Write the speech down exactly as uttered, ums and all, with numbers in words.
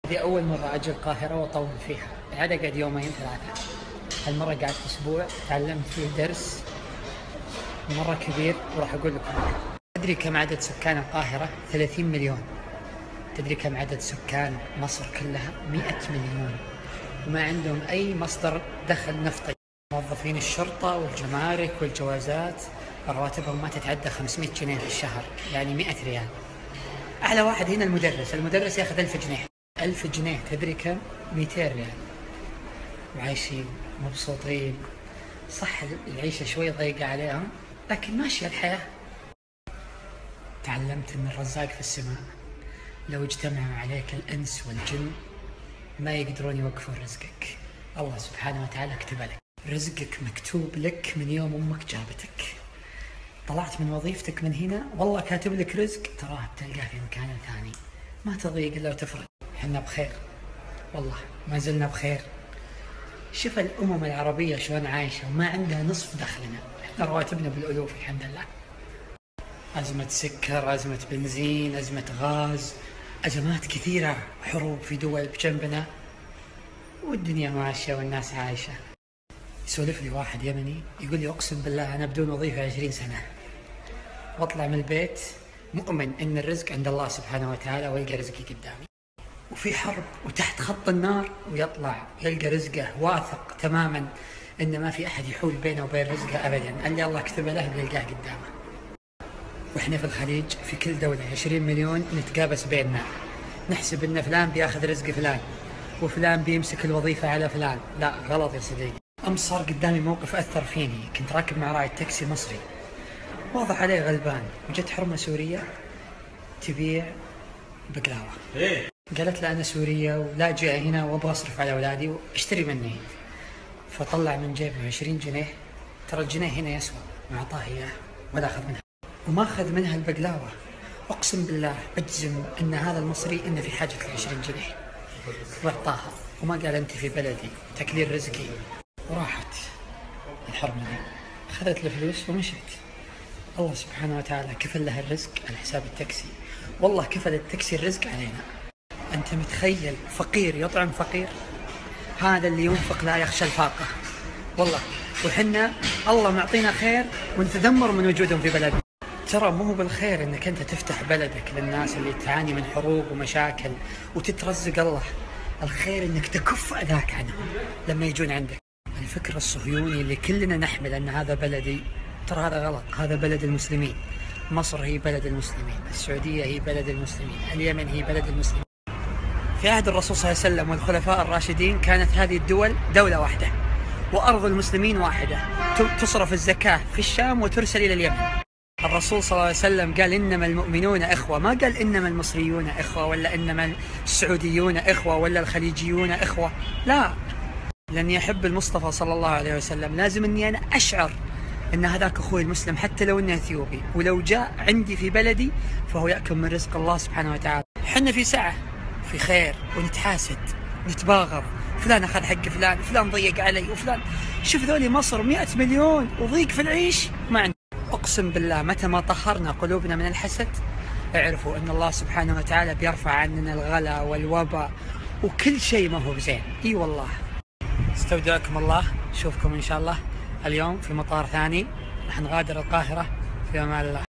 هذه أول مرة أجي القاهرة وأطول فيها، العادة قاعد يومين ثلاثة. هالمرة قعدت أسبوع تعلمت فيه درس مرة كبير وراح أقول لكم. تدري كم عدد سكان القاهرة؟ ثلاثين مليون. تدري كم عدد سكان مصر كلها؟ مئة مليون. وما عندهم أي مصدر دخل نفطي. موظفين الشرطة والجمارك والجوازات رواتبهم ما تتعدى خمسمئة جنيه في الشهر، يعني مئة ريال. أعلى واحد هنا المدرس، المدرس ياخذ ألف جنيه. ألف جنيه تدري كم؟ مئتين ريال. وعايشين مبسوطين. صح العيشة شوي ضيقة عليهم لكن ماشية الحياة. تعلمت أن الرزاق في السماء، لو اجتمعوا عليك الإنس والجن ما يقدرون يوقفون رزقك. الله سبحانه وتعالى كتب لك رزقك، مكتوب لك من يوم أمك جابتك. طلعت من وظيفتك من هنا والله كاتب لك رزق تراه بتلقاه في مكان ثاني، ما تضيق إلا وتفرج. حنا بخير والله، ما زلنا بخير. شوف الأمم العربية شلون عايشة وما عندها نصف دخلنا، احنا رواتبنا بالألوف الحمد لله. أزمة سكر، أزمة بنزين، أزمة غاز، أزمات كثيرة، حروب في دول بجنبنا والدنيا ماشية والناس عايشة. يسولف لي واحد يمني يقول لي أقسم بالله أنا بدون وظيفة عشرين سنة واطلع من البيت مؤمن إن الرزق عند الله سبحانه وتعالى ويلقى رزقي قدامي، وفي حرب وتحت خط النار ويطلع يلقى رزقه، واثق تماما إن ما في أحد يحول بينه وبين رزقه أبدا، اللي الله كتب له بيلقاه قدامه. وإحنا في الخليج في كل دولة عشرين مليون نتقابس بيننا، نحسب إن فلان بياخذ رزق فلان وفلان بيمسك الوظيفة على فلان. لا غلط يا صديقي. أمس صار قدامي موقف أثر فيني، كنت راكب مع راعي تاكسي مصري واضح عليه غلبان، وجت حرمة سورية تبيع بقلاوة. قالت له أنا سورية ولا جاي هنا وأبغى أصرف على أولادي واشتري مني. فطلع من جيبه عشرين جنيه، ترى الجنيه هنا يسوى، وأعطاه إياه ولا أخذ منها وما أخذ منها البقلاوة. أقسم بالله أجزم أن هذا المصري إنه في حاجة لعشرين جنيه وأعطاها، وما قال أنت في بلدي تكليل رزقي. وراحت الحرمة دي أخذت الفلوس ومشت. الله سبحانه وتعالى كفل لها الرزق على حساب التاكسي، والله كفل التاكسي الرزق علينا. أنت متخيل فقير يطعم فقير؟ هذا اللي ينفق لا يخشى الفاقة والله. وحنا الله معطينا خير ونتذمر من وجودهم في بلدنا. ترى مو بالخير انك انت تفتح بلدك للناس اللي تعاني من حروب ومشاكل وتترزق الله، الخير انك تكف اذاك عنهم لما يجون عندك. الفكر الصهيوني اللي كلنا نحمل ان هذا بلدي، ترى هذا غلط، هذا بلد المسلمين. مصر هي بلد المسلمين، السعودية هي بلد المسلمين، اليمن هي بلد المسلمين. في عهد الرسول صلى الله عليه وسلم والخلفاء الراشدين كانت هذه الدول دولة واحدة وأرض المسلمين واحدة، تصرف الزكاة في الشام وترسل إلى اليمن. الرسول صلى الله عليه وسلم قال إنما المؤمنون إخوة، ما قال إنما المصريون إخوة ولا إنما السعوديون إخوة ولا الخليجيون إخوة، لا. لأني أحب المصطفى صلى الله عليه وسلم لازم أني أنا أشعر أن هذاك أخوي المسلم حتى لو أنه أثيوبي، ولو جاء عندي في بلدي فهو يأكل من رزق الله سبحانه وتعالى. حنا في سعة في خير ونتحاسد نتباغض، فلان أخذ حق فلان، فلان ضيق علي، وفلان. شوف ذولي مصر مئة مليون وضيق في العيش ما عندنا. أقسم بالله متى ما طهرنا قلوبنا من الحسد اعرفوا أن الله سبحانه وتعالى بيرفع عننا الغلا والوباء وكل شيء ما هو بزين. إي والله. استودعكم الله، نشوفكم إن شاء الله اليوم في مطار ثاني، راح نغادر القاهرة في أمان الله.